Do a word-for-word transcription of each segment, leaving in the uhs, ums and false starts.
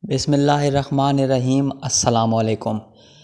बिस्मिल्लाहिर्रहमानिर्रहीम। अस्सलाम वालेकुम।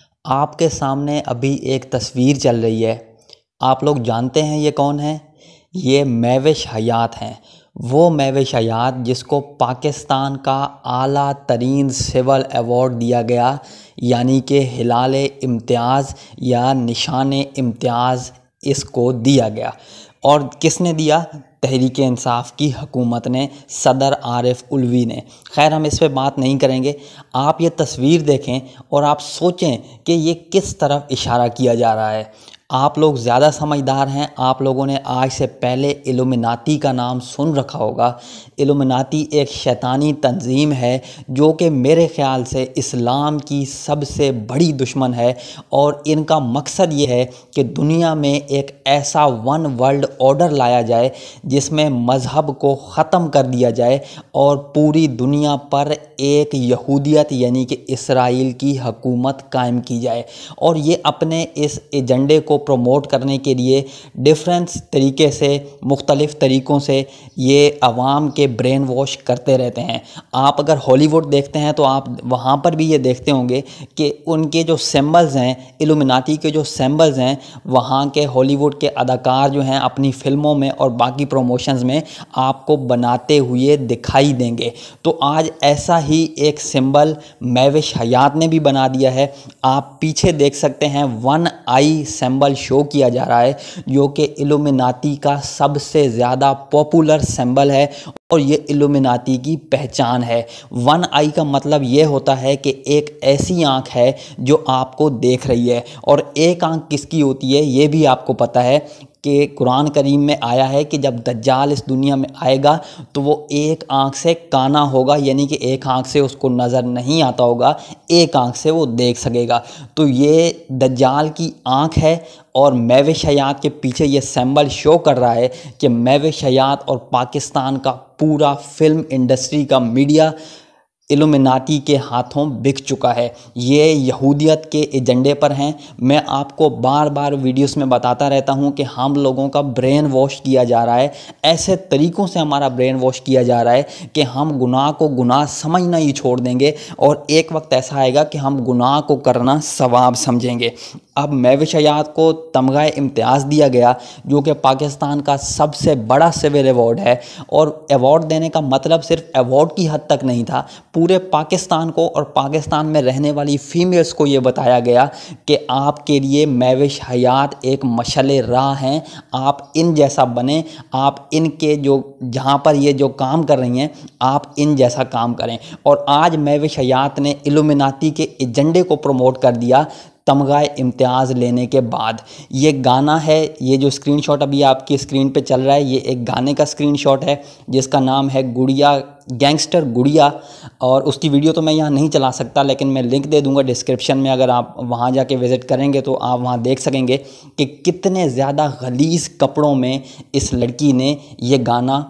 आपके सामने अभी एक तस्वीर चल रही है। आप लोग जानते हैं ये कौन है? ये महविश हयात हैं। वो महविश हयात जिसको पाकिस्तान का आला तरीन सिविल अवार्ड दिया गया, यानी कि हिलाल इम्तियाज़ या निशान इम्तियाज़ इसको दिया गया। और किसने दिया? तहरीक इंसाफ की हुकूमत ने, सदर आरिफ उलवी ने। खैर, हम इस पे बात नहीं करेंगे। आप ये तस्वीर देखें और आप सोचें कि ये किस तरफ इशारा किया जा रहा है। आप लोग ज़्यादा समझदार हैं। आप लोगों ने आज से पहले इल्यूमिनाती का नाम सुन रखा होगा। इल्यूमिनाती एक शैतानी तंजीम है जो कि मेरे ख़्याल से इस्लाम की सबसे बड़ी दुश्मन है, और इनका मकसद ये है कि दुनिया में एक ऐसा वन वर्ल्ड ऑर्डर लाया जाए जिसमें मज़हब को ख़त्म कर दिया जाए और पूरी दुनिया पर एक यहूदियत यानी कि इसराइल की हुकूमत कायम की जाए। और ये अपने इस एजेंडे को प्रमोट करने के लिए डिफरेंट तरीके से, मुख्तलिफ़ तरीक़ों से ये अवाम के ब्रेन वॉश करते रहते हैं। आप अगर हॉलीवुड देखते हैं तो आप वहाँ पर भी ये देखते होंगे कि उनके जो सिंबल्स हैं, इल्यूमिनाटी के जो सिंबल्स हैं, वहाँ के हॉलीवुड के अदाकार जो हैं अपनी फ़िल्मों में और बाकी प्रमोशंस में आपको बनाते हुए दिखाई देंगे। तो आज ऐसा ही एक सिंबल महविश हयात ने भी बना दिया है। आप पीछे देख सकते हैं, वन आई सिंबल शो किया जा रहा है जो कि इल्यूमिनाटी का सबसे ज़्यादा पॉपुलर सिंबल है और ये इल्यूमिनाटी की पहचान है। वन आई का मतलब ये होता है कि एक ऐसी आंख है जो आपको देख रही है, और एक आंख किसकी होती है ये भी आपको पता है कि कुरान करीम में आया है कि जब दज्जाल इस दुनिया में आएगा तो वो एक आंख से काना होगा, यानी कि एक आंख से उसको नज़र नहीं आता होगा, एक आंख से वो देख सकेगा। तो ये दज्जाल की आंख है, और महविश हयात के पीछे ये सिंबल शो कर रहा है कि महविश हयात और पाकिस्तान का पूरा फिल्म इंडस्ट्री का मीडिया इल्यूमिनाटी के हाथों बिक चुका है। ये यहूदियत के एजेंडे पर हैं। मैं आपको बार बार वीडियोस में बताता रहता हूं कि हम लोगों का ब्रेन वॉश किया जा रहा है। ऐसे तरीक़ों से हमारा ब्रेन वॉश किया जा रहा है कि हम गुनाह को गुनाह समझना ही छोड़ देंगे, और एक वक्त ऐसा आएगा कि हम गुनाह को करना सवाब समझेंगे। अब महविश हयात को तमगा इम्तियाज़ दिया गया जो कि पाकिस्तान का सबसे बड़ा सिविल अवार्ड है, और अवार्ड देने का मतलब सिर्फ अवार्ड की हद तक नहीं था। पूरे पाकिस्तान को और पाकिस्तान में रहने वाली फ़ीमेल्स को ये बताया गया कि आपके लिए महविश हयात एक मशले राह हैं। आप इन जैसा बने, आप इनके जो जहाँ पर ये जो काम कर रही हैं आप इन जैसा काम करें। और आज महविश हयात ने इल्यूमिनाटी के एजेंडे को प्रमोट कर दिया तमगा इम्तियाज़ लेने के बाद। ये गाना है, ये जो स्क्रीनशॉट अभी आपकी स्क्रीन पे चल रहा है, ये एक गाने का स्क्रीनशॉट है जिसका नाम है गुड़िया, गैंगस्टर गुड़िया। और उसकी वीडियो तो मैं यहाँ नहीं चला सकता, लेकिन मैं लिंक दे दूँगा डिस्क्रिप्शन में। अगर आप वहाँ जाके विज़िट करेंगे तो आप वहाँ देख सकेंगे कि कितने ज़्यादा गलीज़ कपड़ों में इस लड़की ने ये गाना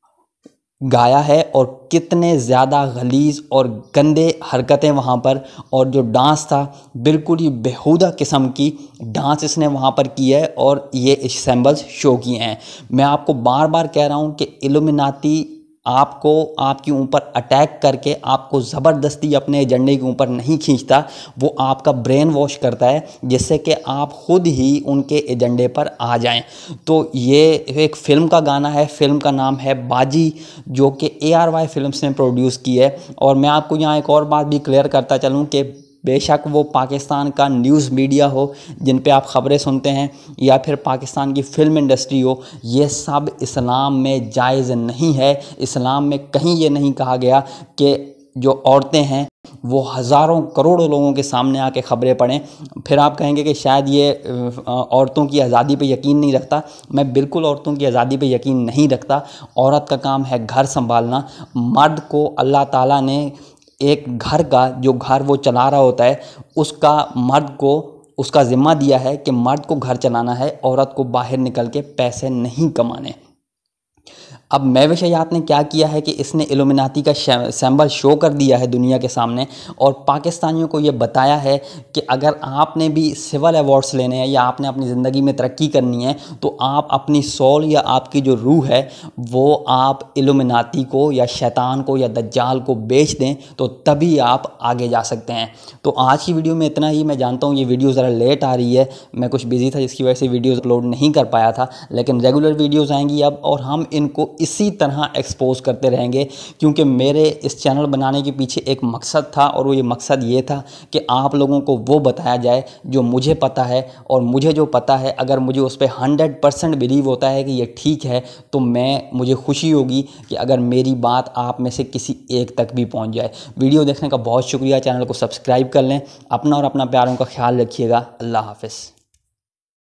गाया है, और कितने ज़्यादा गलीज़ और गंदे हरकतें वहाँ पर, और जो डांस था बिल्कुल ही बेहुदा किस्म की डांस इसने वहाँ पर की है, और ये सिंबल्स शो किए हैं। मैं आपको बार बार कह रहा हूँ कि इल्यूमिनाटी आपको आपके ऊपर अटैक करके आपको ज़बरदस्ती अपने एजेंडे के ऊपर नहीं खींचता, वो आपका ब्रेन वॉश करता है जिससे कि आप ख़ुद ही उनके एजेंडे पर आ जाएं। तो ये एक फ़िल्म का गाना है, फ़िल्म का नाम है बाजी, जो कि ए आर वाई फिल्म्स ने प्रोड्यूस की है। और मैं आपको यहाँ एक और बात भी क्लियर करता चलूँ कि बेशक वो पाकिस्तान का न्यूज़ मीडिया हो जिन पे आप ख़बरें सुनते हैं, या फिर पाकिस्तान की फ़िल्म इंडस्ट्री हो, ये सब इस्लाम में जायज़ नहीं है। इस्लाम में कहीं ये नहीं कहा गया कि जो औरतें हैं वो हज़ारों करोड़ों लोगों के सामने आके ख़बरें पढ़ें। फिर आप कहेंगे कि शायद ये औरतों की आज़ादी पे यकीन नहीं रखता। मैं बिल्कुल औरतों की आज़ादी पे यकीन नहीं रखता। औरत का काम है घर संभालना। मर्द को अल्लाह ताला ने एक घर का, जो घर वो चला रहा होता है, उसका मर्द को उसका ज़िम्मा दिया है कि मर्द को घर चलाना है, औरत को बाहर निकल के पैसे नहीं कमाने। अब महविश हयात ने क्या किया है कि इसने इल्यूमिनाटी का सिंबल शो कर दिया है दुनिया के सामने और पाकिस्तानियों को ये बताया है कि अगर आपने भी सिविल अवार्ड्स लेने हैं या आपने अपनी ज़िंदगी में तरक्की करनी है तो आप अपनी सोल या आपकी जो रूह है वो आप इल्यूमिनाटी को या शैतान को या दज्जाल को बेच दें, तो तभी आप आगे जा सकते हैं। तो आज की वीडियो में इतना ही। मैं जानता हूँ ये वीडियो ज़रा लेट आ रही है, मैं कुछ बिजी था जिसकी वजह से वीडियोज़ अपलोड नहीं कर पाया था, लेकिन रेगुलर वीडियोज़ आएंगी अब और हम इनको इसी तरह एक्सपोज करते रहेंगे, क्योंकि मेरे इस चैनल बनाने के पीछे एक मकसद था और वो ये मकसद ये था कि आप लोगों को वो बताया जाए जो मुझे पता है। और मुझे जो पता है अगर मुझे उस पर हंड्रेड परसेंट बिलीव होता है कि ये ठीक है तो मैं मुझे खुशी होगी कि अगर मेरी बात आप में से किसी एक तक भी पहुंच जाए। वीडियो देखने का बहुत शुक्रिया। चैनल को सब्सक्राइब कर लें। अपना और अपना प्यारों का ख्याल रखिएगा। अल्लाह हाफिज़।